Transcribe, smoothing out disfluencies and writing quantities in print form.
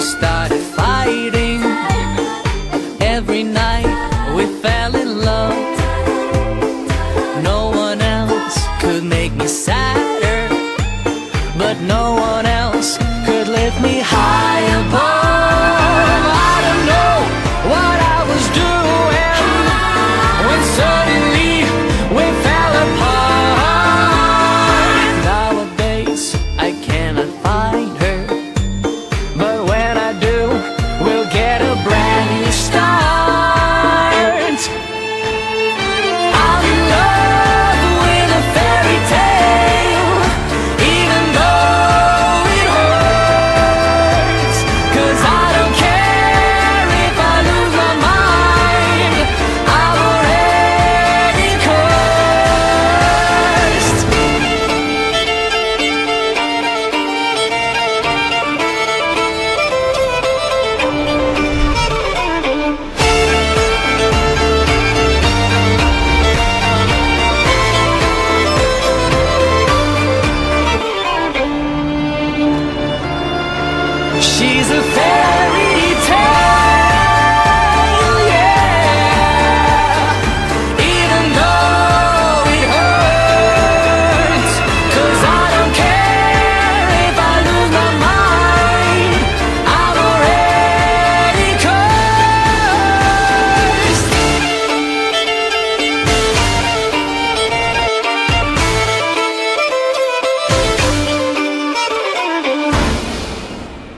started fighting. Every night we fell in love. No one else could make me sadder, but no one else could lift me high above. I don't know what I was doing when suddenly we fell apart. Nowadays I cannot find her, but when I do, we'll get a brand new start. I'm in love with a fairy tale, even though it hurts, 'cause I don't care if I lose my mind, I'm already cursed. She's a fairy